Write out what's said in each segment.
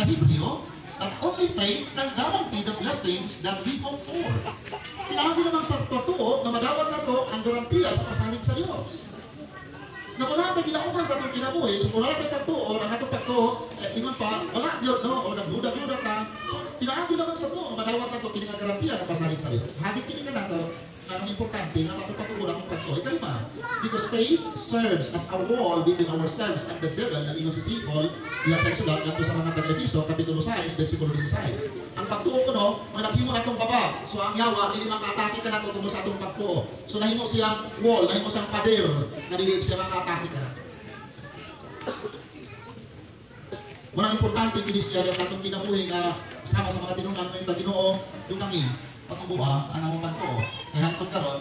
Hebreo that only faith can guarantee the blessings that we hope for. Kailangan namang sa totoo na madawat na to ang garantiya sa pasalig sa Diyos. Na wala tayong ginauman sa itong kinabuhi, so wala tayong pagtuo, ang atong pagtuo, ingon pa, wala Diyos, no? O nagluda-luda ka. So, kailangan naman sa to, madawat na to, kinagarantiya na pasalig sa Diyos. Hagit kini na to, ang importante na matupatuon ang pagtuo. Ikalima, because faith serves as a wall between ourselves and the devil, na ingon si Paul, diya sa sulat, nato sa mga taga-Efeso, Kapitulo 6, versikulo 16. Ang pagtuo ko, no, malakimo na itong baba. So, ang yawa, hindi makatake ka na ito tungkol sa itong pagtuo. So, nahimo siyang wall, nahimo siyang pader, na dili siya makatake ka na. Walang importante, kini siya sa itong kinabuhi nga sama sa mga tinunan ng Ginoo, yung kami, pagkubuha ang among pagtuo. Kaya hangtod karon,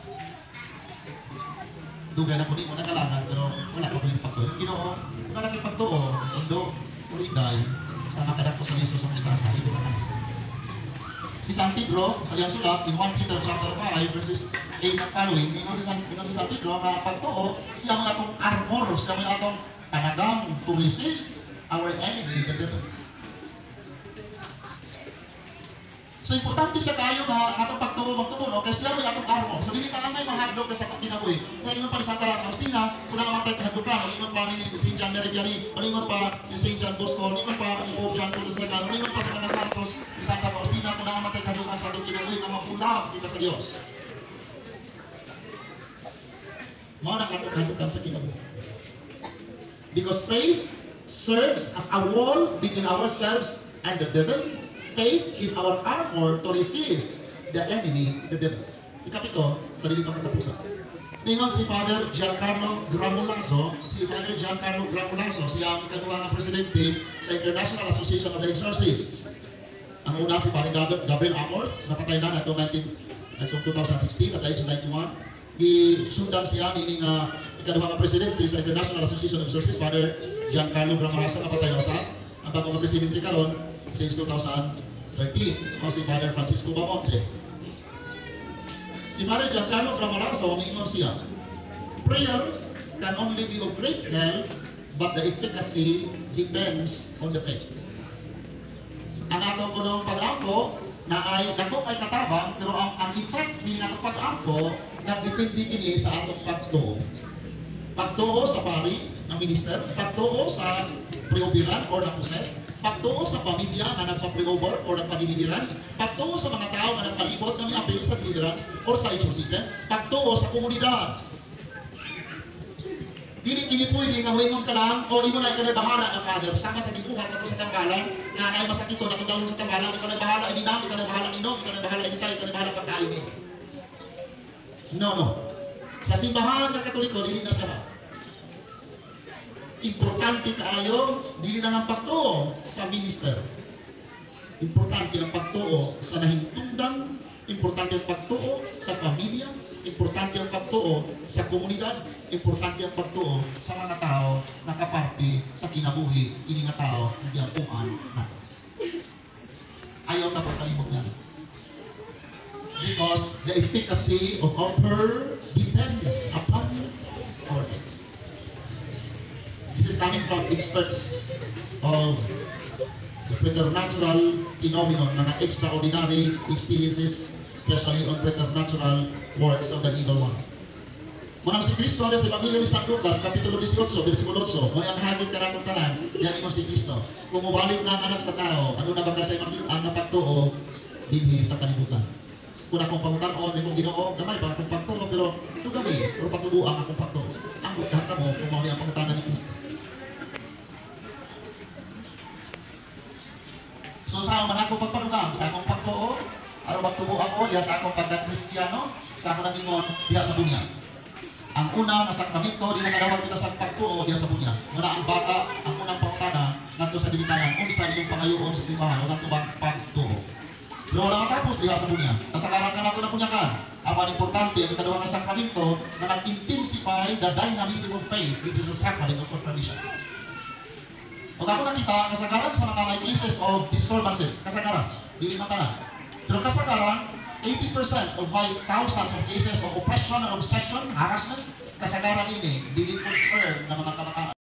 dugay na po di mo nakalangan, pero wala ko rin pagtuo. Yung Ginoo, wala namin pagtuo, undo, uliday, sa makadako sa liso sa mustasa, ito na namin. Si San Pedro, sa iyang sulat, in 1 Peter chapter 5, verses 8 and following, ingon si San Pedro, nga pagtuo, siya mo atong armor, siya mo atong panagang to resist our enemy, the devil. So, importante siya kayo na atong pagtuo, magtuo, kaya sila mo atong armor. So, hindi ka lang may mahadlok sa atong kinabuhi. Kaya ingon pa ni Santa Faustina, kung nakamatay kahadlokan, ingon pa ni St. John Meridiani, ingon pa ni St. John Bosco, ingon pa ni Pope John Paul II, ingon pa sa mga santos ni Santa Faustina, kung nakamatay kahadlokan sa atong kinabuhi, ang mapulang kita sa Diyos. Mga nakahadlokan sa kinabuhi. Because faith serves as a wall between ourselves and the devil. Faith is our armor to resist the enemy, the devil. Ikapito, sa dili pang katapusan. Tingon si Father Giancarlo Gramulazo, siya ang ikaduha ng presidente sa International Association of the Exorcists. Ang una si Father Gabriel Amorth, napatay na itong 2016 at age 91. Gisundan siya ni ikaduha ng presidente sa International Association of Exorcists, Father Giancarlo Gramulazo, napatay na sa ang bagong presidente karon since 2013, o si Father Francisco Bamonte. Si Father Giancarlo Gramulazo, mingon siya, prayer can only be of great help, but the efficacy depends on the faith. Ang atong unang pag-angko na ay dako ay katabang, pero ang effect din ng pag-angko nagdepende kini sa atong pagtuo. Pagtuo sa pari, ang minister, pagtuo sa pre-operan or na-possess, pagtuo sa pamilya na nagpa-pre-over or nagpa-deliverance, pagtuo sa mga tao na nagpalibot kami appeal sa deliverance or sa exorcism, pagtuo sa komunidad. Dili pwede nga huwingon ka lang o imo na ikaw na bahala ang Father. Sama sa gibuhat ako sa tambalan, nga na ay masakito na kung sa tambalan, ikaw na bahala, hindi na, ikaw na bahala inom, ikaw na bahala editay, ikaw na bahala pagkain. No. Sa simbahan ng Katoliko, dili na siya. Importante kaayo, dili na ng pagtuo sa minister. Importante ang pagtuo sa nahintungdan, importante ang pagtuo sa pamilya, importante ang pagtuo sa komunidad, importante ang pagtuo sa mga tao na kaparte sa kinabuhi, ini nga tao, hindi ang uman na. Ayaw na pagkalimot yan. Because the efficacy of our prayer depends upon our faith. This is coming from experts of the preternatural phenomenon, mga extraordinary experiences, especially on preternatural works of the evil one. Manang si Kristo sa Ebanghelyo ni San Lucas, Kapitulo 18, versikulo 8, kung ang hagit ka natong tanan, yan ingon si Kristo. Kung mubalik na ang anak sa tao, ano na ba kasi makitaan na pagtuo, dinhi sa kalibutan. Kung akong pangutan-on, may kong Ginoo, gamay ba akong pagtuo, pero ito kami, pero patubuang akong pagtuo. Ang butahan ka mo, kung mawali ang pangutanan ni Kristo. So sa man ako pagpanugang, sa akong pagtuo, aron magtubo ako diha sa akong pagka-Kristiyano, sa akong nangingon diha sa bunya. Ang una nga sakramento di nakadawat kita sa pagtuo diha sa bunya. Muna ang bata, ang unang pangutana ngadto sa dilikanan, unsa inyong pangayoon sa simbahan ug ang pagtuo. Pero wala matapos diha sa bunya. Kasagaran ka nato na punyakan. Ang importante ang ikaduha nga sakramento na nag-intensify the dynamism of faith, which is the sacrament of confirmation. Kung ako nakita, kasagaran sa mga cases of disturbances, kasagaran, hindi matanan. Pero kasagaran, 80% of my thousands of cases of oppression and obsession, harassment, kasagaran ini, hindi confirm na mga kabataan.